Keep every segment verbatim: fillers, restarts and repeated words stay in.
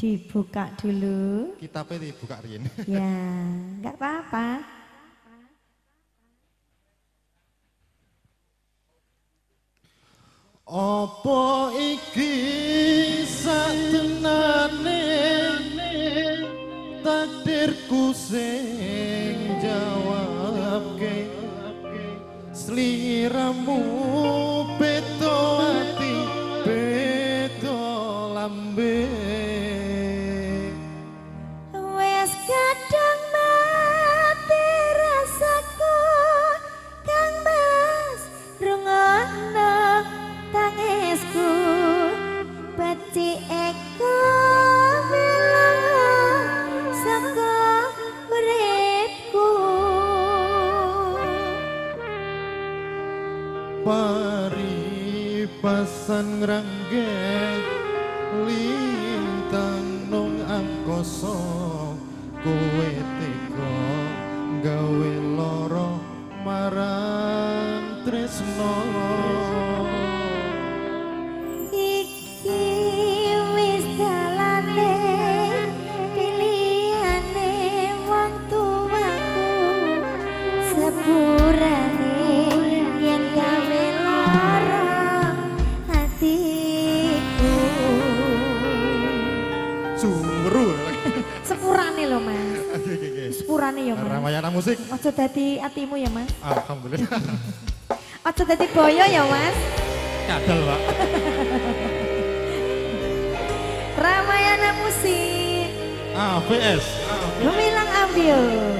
Dibuka dulu. Kitabnya dibuka Rien. Ya, nggak apa-apa. Apa iki satenane takdirku sing jawabke sliramu beto ati beto lambe Wes kadang mati rasaku Kang Mas rungono tangisku Baci eko bilang saka uripku Pari pasan ngrangge lintang nung angkasa kowe tega gawe lara marang tresno Iki wis dalane pilihane wong tuaku sepurane yen gawe lara hatiku Sumru sepurane lho Mas sepurane ya Mas Ramayana musik aja dadi atimu ya Mas Alhamdulillah aja dadi boyo ya Mas kadal Pak Ramayana musik A V S Gemilang Audio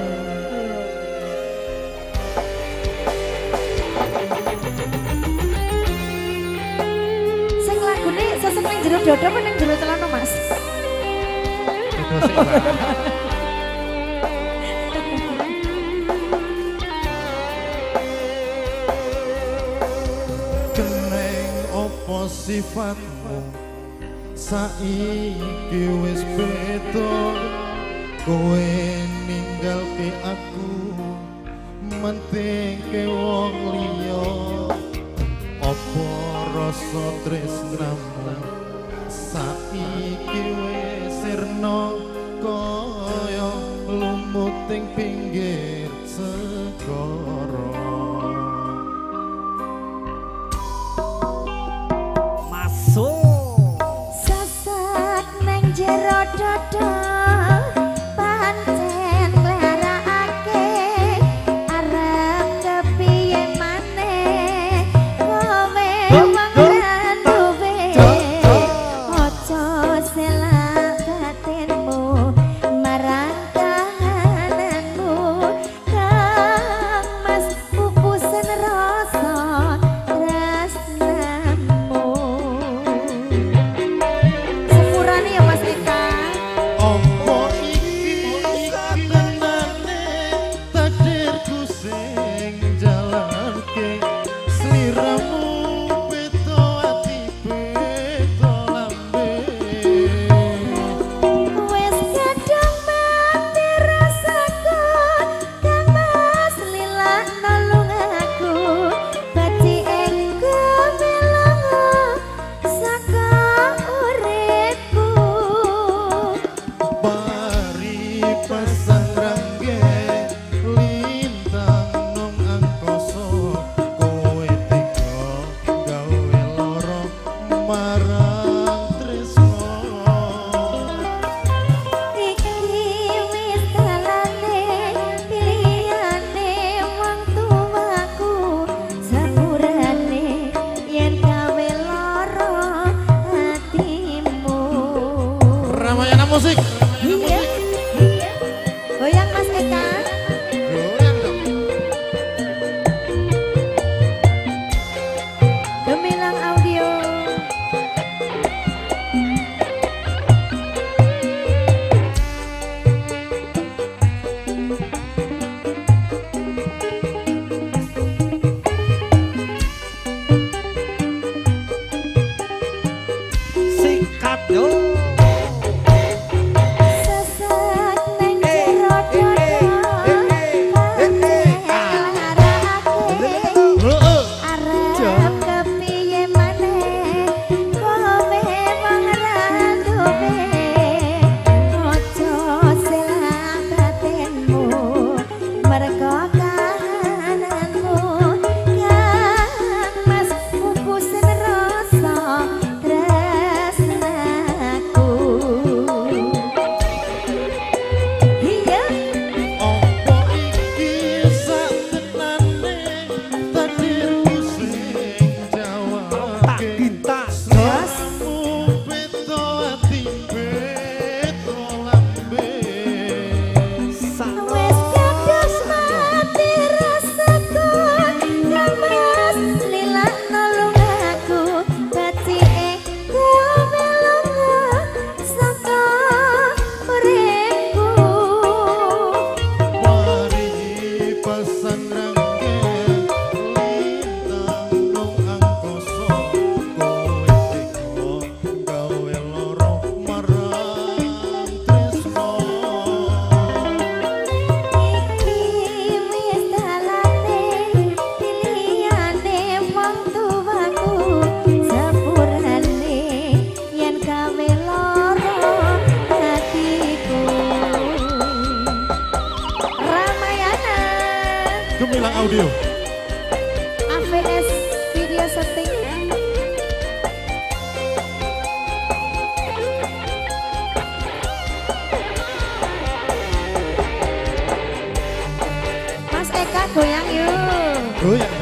sing lagune sesek ning jero dodo apa ning jero celana Mas Dodo sih Pak Keneng opo sifatmu saiki wis beda kowe ninggalke aku mentingke wong liya opo rasa tresnamu saiki wis sirna kaya lumuting pinggir segara sesek ning jero dodo pancen nglarakake arep kepiye maneh kowe mangan duwe aja selak batinmu marang kahananmu Kang Mas pupusen rasa tresnamu sepurane ya Mas Eka Opo iki satenane takdirku sing jalanke sliramu beto ati beto lambe wis kadang mati rasaku Kang Mas lilak nulung aku baci engko bilang saka uripku Pari pasang rangge lintang nong angkasa kowe tega gawe lara marang tresno iki wis dalane pilihane wong tuaku sepurane yen gawe lara hatimu Ramayana musik iya goyang Mas Eka goyang dong Gemilang Audio Sikat yo. sesek ning jero dodo pancen nglarakake arep kepiye maneh kowe mangan duwe Audio. A V S Video Setting. Mas Eka goyang yuk. Goyang.